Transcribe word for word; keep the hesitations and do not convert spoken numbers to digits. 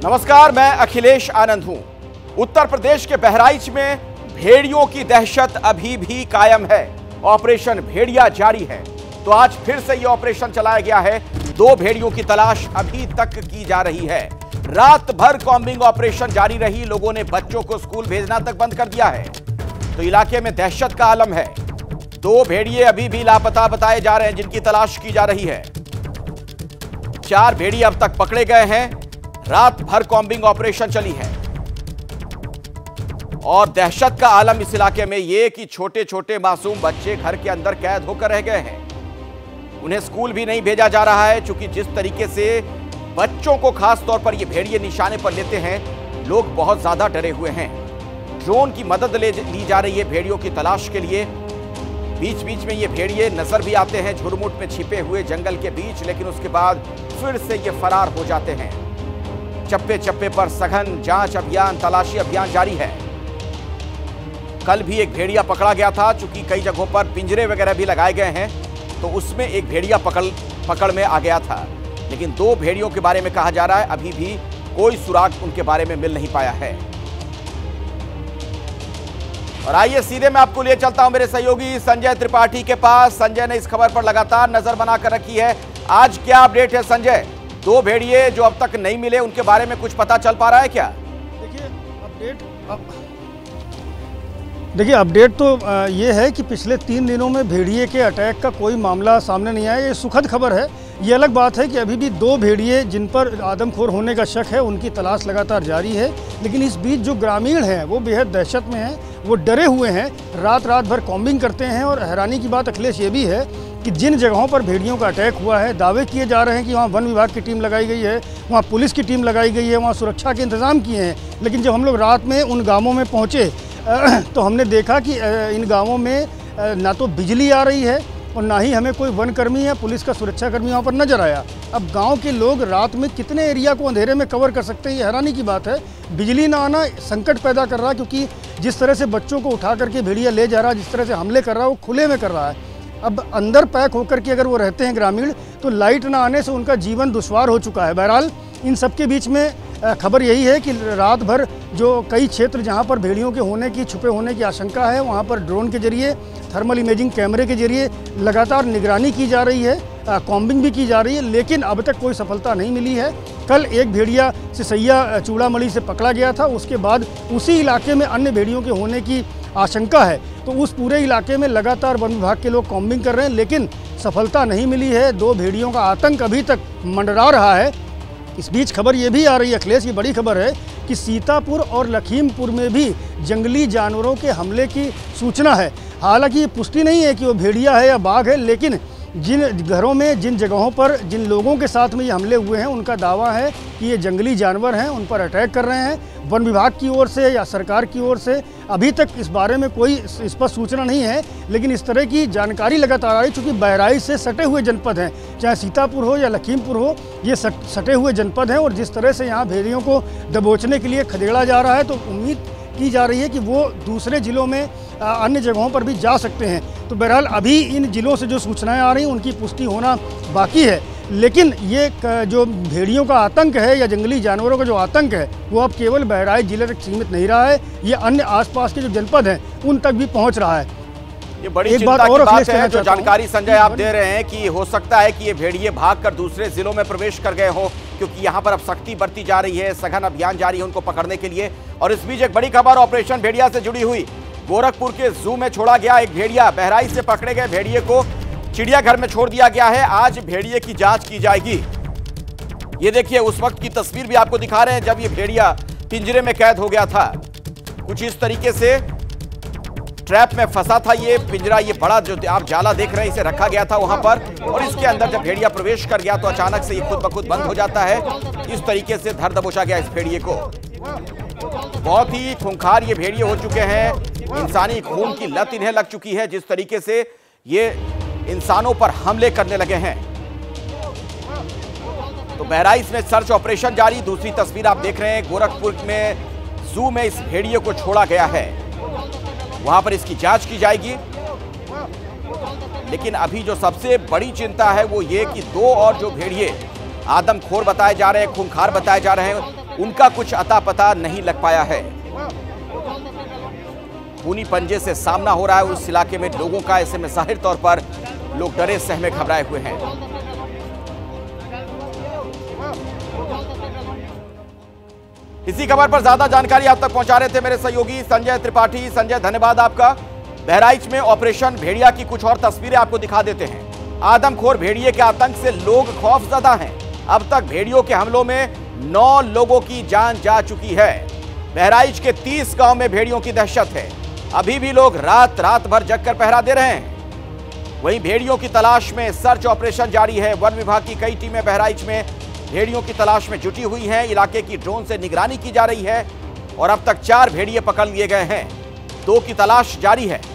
नमस्कार, मैं अखिलेश आनंद हूं। उत्तर प्रदेश के बहराइच में भेड़ियों की दहशत अभी भी कायम है। ऑपरेशन भेड़िया जारी है। तो आज फिर से यह ऑपरेशन चलाया गया है। दो भेड़ियों की तलाश अभी तक की जा रही है। रात भर कॉम्बिंग ऑपरेशन जारी रही। लोगों ने बच्चों को स्कूल भेजना तक बंद कर दिया है। तो इलाके में दहशत का आलम है। दो भेड़िए अभी भी लापता बताए जा रहे हैं, जिनकी तलाश की जा रही है। चार भेड़िए अब तक पकड़े गए हैं। रात भर कॉम्बिंग ऑपरेशन चली है और दहशत का आलम इस इलाके में यह कि छोटे छोटे मासूम बच्चे घर के अंदर कैद होकर रह गए हैं। उन्हें स्कूल भी नहीं भेजा जा रहा है, क्योंकि जिस तरीके से बच्चों को खास तौर पर ये भेड़िए निशाने पर लेते हैं, लोग बहुत ज्यादा डरे हुए हैं। ड्रोन की मदद ले ली जा रही है भेड़ियों की तलाश के लिए। बीच बीच में ये भेड़िए नजर भी आते हैं झुरमुट में छिपे हुए जंगल के बीच, लेकिन उसके बाद फिर से ये फरार हो जाते हैं। चप्पे चप्पे पर सघन जांच अभियान, तलाशी अभियान जारी है। कल भी एक भेड़िया पकड़ा गया था। चूंकि कई जगहों पर पिंजरे वगैरह भी लगाए गए हैं, तो उसमें एक भेड़िया पकड़ पकड़ में आ गया था। लेकिन दो भेड़ियों के बारे में कहा जा रहा है अभी भी कोई सुराग उनके बारे में मिल नहीं पाया है। और आइए सीधे मैं आपको ले चलता हूं मेरे सहयोगी संजय त्रिपाठी के पास। संजय ने इस खबर पर लगातार नजर बनाकर रखी है। आज क्या अपडेट है संजय? दो भेड़िए जो अब तक नहीं मिले, उनके बारे में कुछ पता चल पा रहा है क्या? देखिए अपडेट अब देखिए अपडेट तो ये है कि पिछले तीन दिनों में भेड़िए के अटैक का कोई मामला सामने नहीं आया। ये सुखद खबर है। ये अलग बात है कि अभी भी दो भेड़िए जिन पर आदमखोर होने का शक है, उनकी तलाश लगातार जारी है। लेकिन इस बीच जो ग्रामीण हैं वो बेहद दहशत में हैं, वो डरे हुए हैं, रात रात भर कॉम्बिंग करते हैं। और हैरानी की बात अखिलेश ये भी है कि जिन जगहों पर भेड़ियों का अटैक हुआ है, दावे किए जा रहे हैं कि वहाँ वन विभाग की टीम लगाई गई है, वहाँ पुलिस की टीम लगाई गई है, वहाँ सुरक्षा के इंतज़ाम किए हैं। लेकिन जब हम लोग रात में उन गांवों में पहुँचे तो हमने देखा कि इन गांवों में ना तो बिजली आ रही है और ना ही हमें कोई वनकर्मी या पुलिस का सुरक्षाकर्मी वहाँ पर नजर आया। अब गांव के लोग रात में कितने एरिया को अंधेरे में कवर कर सकते हैं, ये हैरानी की बात है। बिजली ना आना संकट पैदा कर रहा है, क्योंकि जिस तरह से बच्चों को उठा करके भेड़िया ले जा रहा है, जिस तरह से हमले कर रहा है, वो खुले में कर रहा है। अब अंदर पैक होकर के अगर वो रहते हैं ग्रामीण, तो लाइट ना आने से उनका जीवन दुश्वार हो चुका है। बहरहाल इन सब के बीच में खबर यही है कि रात भर जो कई क्षेत्र जहां पर भेड़ियों के होने की, छुपे होने की आशंका है, वहां पर ड्रोन के जरिए, थर्मल इमेजिंग कैमरे के जरिए लगातार निगरानी की जा रही है, कॉम्बिंग भी की जा रही है। लेकिन अब तक कोई सफलता नहीं मिली है। कल एक भेड़िया सिसैया चूड़ामणि से पकड़ा गया था। उसके बाद उसी इलाके में अन्य भेड़ियों के होने की आशंका है। तो उस पूरे इलाके में लगातार वन विभाग के लोग कॉम्बिंग कर रहे हैं, लेकिन सफलता नहीं मिली है। दो भेड़ियों का आतंक अभी तक मंडरा रहा है। इस बीच खबर ये भी आ रही है अखिलेश, ये बड़ी खबर है कि सीतापुर और लखीमपुर में भी जंगली जानवरों के हमले की सूचना है। हालांकि ये पुष्टि नहीं है कि वो भेड़िया है या बाघ है, लेकिन जिन घरों में, जिन जगहों पर, जिन लोगों के साथ में ये हमले हुए हैं, उनका दावा है कि ये जंगली जानवर हैं, उन पर अटैक कर रहे हैं। वन विभाग की ओर से या सरकार की ओर से अभी तक इस बारे में कोई स्पष्ट सूचना नहीं है, लेकिन इस तरह की जानकारी लगातार आ रही। चूँकि बहराइच से सटे हुए जनपद हैं, चाहे सीतापुर हो या लखीमपुर हो, ये सटे हुए जनपद हैं। और जिस तरह से यहाँ भेड़ियों को दबोचने के लिए खदेड़ा जा रहा है, तो उम्मीद की जा रही है कि वो दूसरे जिलों में, अन्य जगहों पर भी जा सकते हैं। तो बहरहाल अभी इन जिलों से जो सूचनाएं आ रही हैं, उनकी पुष्टि होना बाकी है। लेकिन ये जो भेड़ियों का आतंक है या जंगली जानवरों का जो आतंक है, वो अब केवल बहराइच जिले तक सीमित नहीं रहा है। ये अन्य आसपास के जो जनपद हैं, उन तक भी पहुंच रहा है। ये बड़ी चिंता की बात है जो जानकारी संजय आप दे रहे हैं कि हो सकता है कि ये भेड़िए भागकर दूसरे जिलों में प्रवेश कर गए हो, क्योंकि यहाँ पर अब सख्ती बरती जा रही है, सघन अभियान जारी है उनको पकड़ने के लिए। और इस बीच एक बड़ी खबर ऑपरेशन भेड़िया से जुड़ी हुई। गोरखपुर के जू में छोड़ा गया एक भेड़िया। बहराइच से पकड़े गए भेड़िए को चिड़ियाघर में छोड़ दिया गया है। आज भेड़िए की जांच की जाएगी। ये देखिए, उस वक्त की तस्वीर भी आपको दिखा रहे हैं जब ये भेड़िया पिंजरे में कैद हो गया था। कुछ इस तरीके से ट्रैप में फंसा था ये पिंजरा। ये बड़ा जो आप जाला देख रहे हैं, इसे रखा गया था वहां पर, और इसके अंदर जब भेड़िया प्रवेश कर गया तो अचानक से ये खुद ब खुद बंद हो जाता है। इस तरीके से धर दबोचा गया इस भेड़िए को। बहुत ही खूंखार ये भेड़िए हो चुके हैं। इंसानी खून की लत इन्हें लग चुकी है। जिस तरीके से ये इंसानों पर हमले करने लगे हैं। तो बहराइच में सर्च ऑपरेशन जारी। दूसरी तस्वीर आप देख रहे हैं, गोरखपुर में जू में इस भेड़िए को छोड़ा गया है। वहां पर इसकी जांच की जाएगी। लेकिन अभी जो सबसे बड़ी चिंता है वो ये कि दो और जो भेड़िए आदमखोर बताए जा रहे हैं, खूंखार बताए जा रहे हैं, उनका कुछ अता पता नहीं लग पाया है। खूनी पंजे से सामना हो रहा है उस इलाके में लोगों का। ऐसे में जाहिर तौर पर लोग डरे सहमे घबराए हुए हैं। इसी खबर पर ज्यादा जानकारी आप तक पहुंचा रहे थे मेरे सहयोगी संजय त्रिपाठी। संजय, धन्यवाद आपका। बहराइच में ऑपरेशन भेड़िया की कुछ और तस्वीरें आपको दिखा देते हैं। आदमखोर भेड़िए के आतंक से लोग खौफजदा हैं। अब तक भेड़ियों के हमलों में नौ लोगों की जान जा चुकी है। बहराइच के तीस गांव में भेड़ियों की दहशत है। अभी भी लोग रात रात भर जगकर पहरा दे रहे हैं। वहीं भेड़ियों की तलाश में सर्च ऑपरेशन जारी है। वन विभाग की कई टीमें बहराइच में भेड़ियों की तलाश में जुटी हुई हैं। इलाके की ड्रोन से निगरानी की जा रही है और अब तक चार भेड़िए पकड़ लिए गए हैं। दो की तलाश जारी है।